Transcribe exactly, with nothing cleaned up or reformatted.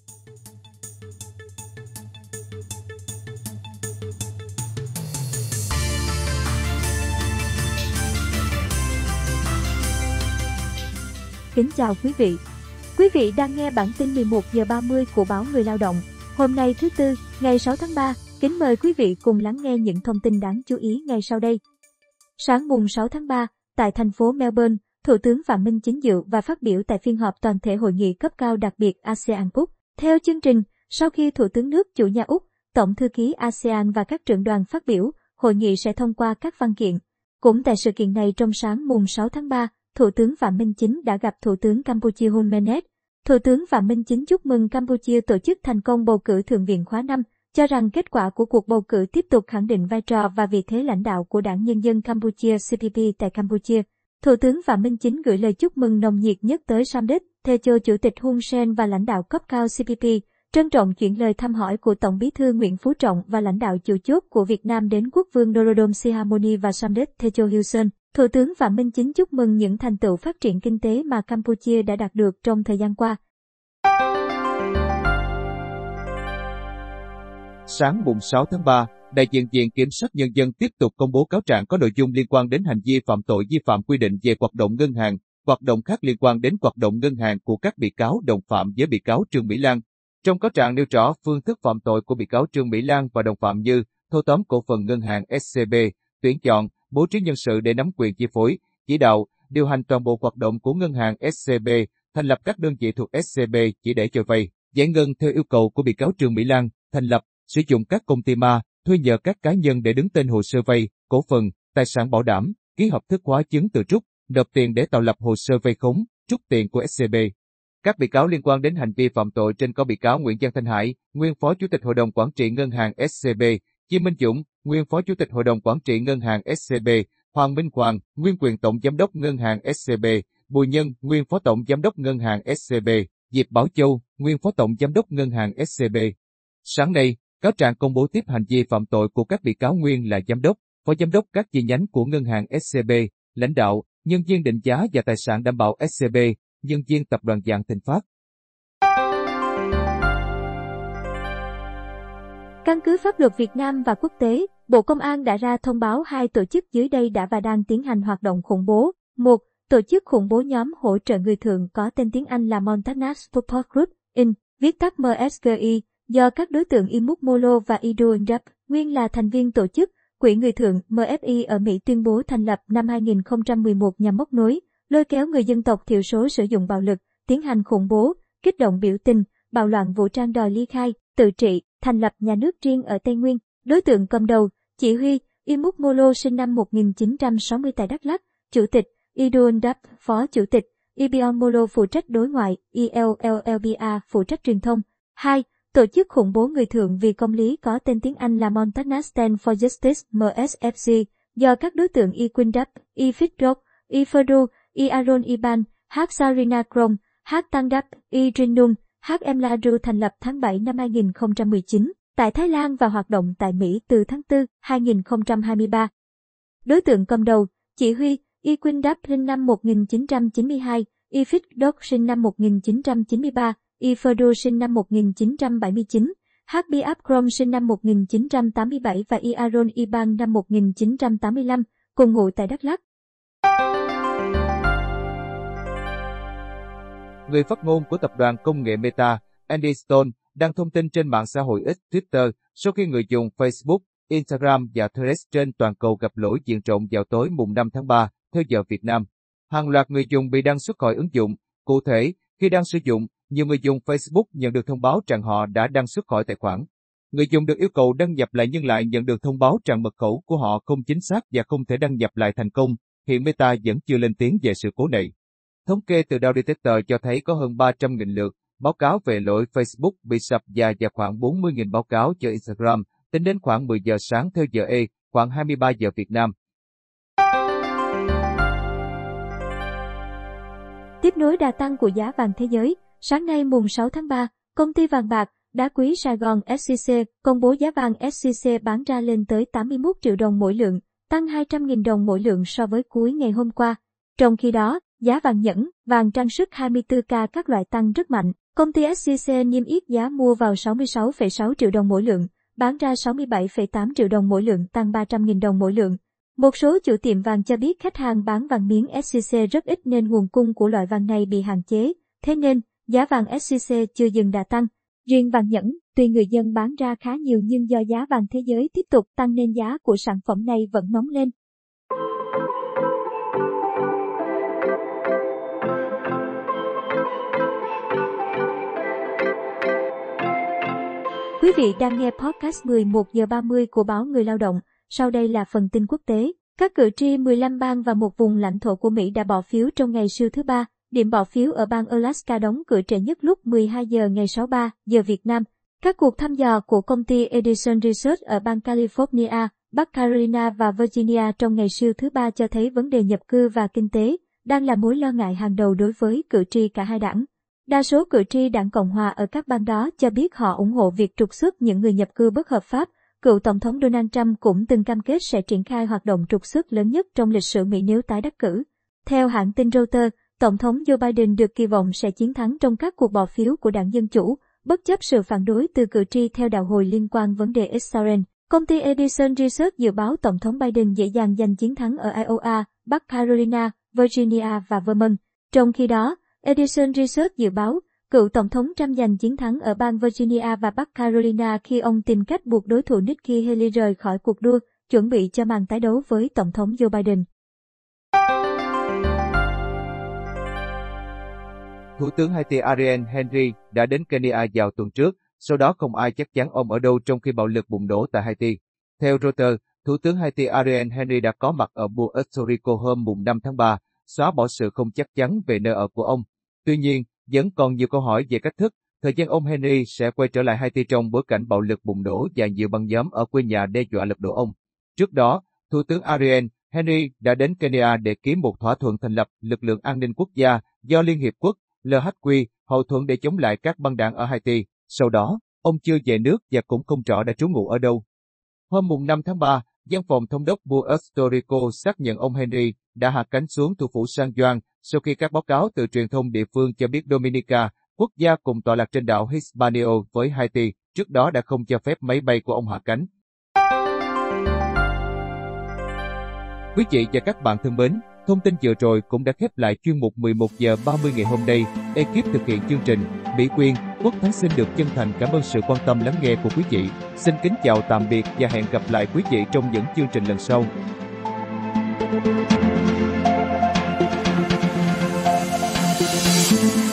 Kính chào quý vị. Quý vị đang nghe bản tin mười một giờ ba mươi của báo Người Lao động. Hôm nay thứ Tư, ngày sáu tháng ba, kính mời quý vị cùng lắng nghe những thông tin đáng chú ý ngay sau đây. Sáng mùng sáu tháng ba, tại thành phố Melbourne, Thủ tướng Phạm Minh Chính dự và phát biểu tại phiên họp toàn thể hội nghị cấp cao đặc biệt a sê an Úc. Theo chương trình, sau khi Thủ tướng nước chủ nhà Úc, Tổng thư ký a sê an và các trưởng đoàn phát biểu, hội nghị sẽ thông qua các văn kiện. Cũng tại sự kiện này trong sáng mùng sáu tháng ba, Thủ tướng Phạm Minh Chính đã gặp Thủ tướng Campuchia Hun Manet. Thủ tướng Phạm Minh Chính chúc mừng Campuchia tổ chức thành công bầu cử Thượng viện khóa năm, cho rằng kết quả của cuộc bầu cử tiếp tục khẳng định vai trò và vị thế lãnh đạo của Đảng Nhân dân Campuchia xê pê pê tại Campuchia. Thủ tướng Phạm Minh Chính gửi lời chúc mừng nồng nhiệt nhất tới Samdech Techo, Chủ tịch Hun Sen và lãnh đạo cấp cao xê pê pê, trân trọng chuyển lời thăm hỏi của Tổng bí thư Nguyễn Phú Trọng và lãnh đạo chủ chốt của Việt Nam đến Quốc vương Norodom Sihamoni và Samdech Techo Hun Sen. Thủ tướng Phạm Minh Chính chúc mừng những thành tựu phát triển kinh tế mà Campuchia đã đạt được trong thời gian qua. Sáng mùng sáu tháng ba, đại diện Viện Kiểm sát Nhân dân tiếp tục công bố cáo trạng có nội dung liên quan đến hành vi phạm tội vi phạm quy định về hoạt động ngân hàng, hoạt động khác liên quan đến hoạt động ngân hàng của các bị cáo đồng phạm với bị cáo Trương Mỹ Lan. Trong cáo trạng nêu rõ phương thức phạm tội của bị cáo Trương Mỹ Lan và đồng phạm như thâu tóm cổ phần ngân hàng ét xê bê, tuyển chọn, bố trí nhân sự để nắm quyền chi phối, chỉ đạo, điều hành toàn bộ hoạt động của ngân hàng ét xê bê, thành lập các đơn vị thuộc ét xê bê chỉ để cho vay, giải ngân theo yêu cầu của bị cáo Trương Mỹ Lan, thành lập, sử dụng các công ty ma, thuê nhờ các cá nhân để đứng tên hồ sơ vay, cổ phần, tài sản bảo đảm, ký hợp thức hóa chứng từ trúc, nộp tiền để tạo lập hồ sơ vay khống, trút tiền của ét xê bê. Các bị cáo liên quan đến hành vi phạm tội trên có bị cáo Nguyễn Văn Thanh Hải, nguyên Phó Chủ tịch Hội đồng Quản trị Ngân hàng ét xê bê, Chi Minh Dũng, nguyên Phó Chủ tịch Hội đồng Quản trị Ngân hàng ét xê bê, Hoàng Minh Hoàng, nguyên quyền Tổng Giám đốc Ngân hàng ét xê bê, Bùi Nhân, nguyên Phó Tổng Giám đốc Ngân hàng ét xê bê, Diệp Bảo Châu, nguyên Phó Tổng Giám đốc Ngân hàng ét xê bê. Sáng nay, cáo trạng công bố tiếp hành vi phạm tội của các bị cáo nguyên là Giám đốc, Phó Giám đốc các chi nhánh của Ngân hàng ét xê bê, lãnh đạo, nhân viên định giá và tài sản đảm bảo ét xê bê, nhân viên tập đoàn Vạn Thịnh Phát. Căn cứ pháp luật Việt Nam và quốc tế, Bộ Công an đã ra thông báo hai tổ chức dưới đây đã và đang tiến hành hoạt động khủng bố. một. Tổ chức khủng bố nhóm hỗ trợ người thượng có tên tiếng Anh là Montana Support Group, Incorporated, viết tắt em ét giê i, do các đối tượng Imuk Molo và Idun Dap, nguyên là thành viên tổ chức. Quỹ Người Thượng em ép i ở Mỹ tuyên bố thành lập năm hai nghìn không trăm mười một nhằm móc nối, lôi kéo người dân tộc thiểu số sử dụng bạo lực, tiến hành khủng bố, kích động biểu tình, bạo loạn vũ trang đòi ly khai, tự trị, thành lập nhà nước riêng ở Tây Nguyên. Đối tượng cầm đầu, chỉ huy, Imuk Molo sinh năm một nghìn chín trăm sáu mươi tại Đắk Lắk, chủ tịch, Idun Dap, phó chủ tịch, Ibion Molo phụ trách đối ngoại, i lờ lờ lờ bê a phụ trách truyền thông. hai. Tổ chức khủng bố người thượng vì công lý có tên tiếng Anh là Montana Stand for Justice em ét ép giê, do các đối tượng I Quinn Dap, I Fitdog, I Ferdu, I Aaron Iban, H Sarina Krom, H Tăng Dap, I Trinum, H Emladru thành lập tháng bảy năm hai nghìn không trăm mười chín tại Thái Lan và hoạt động tại Mỹ từ tháng tư năm hai nghìn không trăm hai mươi ba. Đối tượng cầm đầu, chỉ huy, I Quinn Dap sinh năm một nghìn chín trăm chín mươi hai, I Fitdog sinh năm một nghìn chín trăm chín mươi ba, I Ferdu sinh năm một nghìn chín trăm bảy mươi chín, H B Abkrom sinh năm một nghìn chín trăm tám mươi bảy và I Aaron Iban năm một nghìn chín trăm tám mươi lăm, cùng ngụ tại Đắk Lắk. Người phát ngôn của tập đoàn công nghệ Meta, Andy Stone, đăng thông tin trên mạng xã hội X Twitter sau khi người dùng Facebook, Instagram và Threads trên toàn cầu gặp lỗi diện trộm vào tối mùng năm tháng ba, theo giờ Việt Nam. Hàng loạt người dùng bị đăng xuất khỏi ứng dụng. Cụ thể, khi đang sử dụng, nhiều người dùng Facebook nhận được thông báo rằng họ đã đăng xuất khỏi tài khoản. Người dùng được yêu cầu đăng nhập lại nhưng lại nhận được thông báo rằng mật khẩu của họ không chính xác và không thể đăng nhập lại thành công. Hiện Meta vẫn chưa lên tiếng về sự cố này. Thống kê từ Dow Detector cho thấy có hơn ba trăm nghìn lượt báo cáo về lỗi Facebook bị sập và và khoảng bốn mươi nghìn báo cáo cho Instagram, tính đến khoảng mười giờ sáng theo giờ E, khoảng hai mươi ba giờ Việt Nam. Tiếp nối đà tăng của giá vàng thế giới, sáng nay mùng sáu tháng ba, công ty vàng bạc, đá quý Sài Gòn ét xê xê công bố giá vàng ét xê xê bán ra lên tới tám mươi mốt triệu đồng mỗi lượng, tăng hai trăm nghìn đồng mỗi lượng so với cuối ngày hôm qua. Trong khi đó, giá vàng nhẫn, vàng trang sức hai mươi tư ca các loại tăng rất mạnh. Công ty ét xê xê niêm yết giá mua vào sáu mươi sáu phẩy sáu triệu đồng mỗi lượng, bán ra sáu mươi bảy phẩy tám triệu đồng mỗi lượng, tăng ba trăm nghìn đồng mỗi lượng. Một số chủ tiệm vàng cho biết khách hàng bán vàng miếng ét xê xê rất ít nên nguồn cung của loại vàng này bị hạn chế, thế nên giá vàng ét xê xê chưa dừng đà tăng. Riêng vàng nhẫn, tuy người dân bán ra khá nhiều nhưng do giá vàng thế giới tiếp tục tăng nên giá của sản phẩm này vẫn nóng lên. Quý vị đang nghe podcast mười một giờ ba mươi của báo Người Lao động. Sau đây là phần tin quốc tế. Các cử tri mười lăm bang và một vùng lãnh thổ của Mỹ đã bỏ phiếu trong ngày siêu thứ ba. Điểm bỏ phiếu ở bang Alaska đóng cửa trễ nhất lúc mười hai giờ ngày sáu mươi ba giờ Việt Nam. Các cuộc thăm dò của công ty Edison Research ở bang California, Bắc Carolina và Virginia trong ngày siêu thứ ba cho thấy vấn đề nhập cư và kinh tế đang là mối lo ngại hàng đầu đối với cử tri cả hai đảng. Đa số cử tri đảng Cộng hòa ở các bang đó cho biết họ ủng hộ việc trục xuất những người nhập cư bất hợp pháp. Cựu Tổng thống Donald Trump cũng từng cam kết sẽ triển khai hoạt động trục xuất lớn nhất trong lịch sử Mỹ nếu tái đắc cử. Theo hãng tin Reuters, Tổng thống Joe Biden được kỳ vọng sẽ chiến thắng trong các cuộc bỏ phiếu của đảng Dân Chủ, bất chấp sự phản đối từ cử tri theo đạo hồi liên quan vấn đề Israel. Công ty Edison Research dự báo Tổng thống Biden dễ dàng giành chiến thắng ở Iowa, Bắc Carolina, Virginia và Vermont. Trong khi đó, Edison Research dự báo cựu Tổng thống Trump giành chiến thắng ở bang Virginia và Bắc Carolina khi ông tìm cách buộc đối thủ Nikki Haley rời khỏi cuộc đua, chuẩn bị cho màn tái đấu với Tổng thống Joe Biden. Thủ tướng Haiti Ariel Henry đã đến Kenya vào tuần trước, sau đó không ai chắc chắn ông ở đâu trong khi bạo lực bùng nổ tại Haiti. Theo Reuters, Thủ tướng Haiti Ariel Henry đã có mặt ở Puerto Rico hôm mùng năm tháng ba, xóa bỏ sự không chắc chắn về nơi ở của ông. Tuy nhiên, vẫn còn nhiều câu hỏi về cách thức, thời gian ông Henry sẽ quay trở lại Haiti trong bối cảnh bạo lực bùng nổ và nhiều băng nhóm ở quê nhà đe dọa lật đổ ông. Trước đó, Thủ tướng Ariel Henry đã đến Kenya để ký một thỏa thuận thành lập lực lượng an ninh quốc gia do Liên Hiệp Quốc L H Q hậu thuẫn để chống lại các băng đảng ở Haiti. Sau đó, ông chưa về nước và cũng không rõ đã trú ngụ ở đâu. Hôm mùng năm tháng ba, Văn phòng Thống đốc Puerto Rico xác nhận ông Henry đã hạ cánh xuống thủ phủ San Juan sau khi các báo cáo từ truyền thông địa phương cho biết Dominica, quốc gia cùng tọa lạc trên đảo Hispaniola với Haiti, trước đó đã không cho phép máy bay của ông hạ cánh. Quý vị và các bạn thân mến, thông tin vừa rồi cũng đã khép lại chuyên mục mười một giờ ba mươi ngày hôm nay. Ekip thực hiện chương trình, Mỹ Quyên, Quốc Thắng xin được chân thành cảm ơn sự quan tâm lắng nghe của quý vị. Xin kính chào tạm biệt và hẹn gặp lại quý vị trong những chương trình lần sau. Thank you.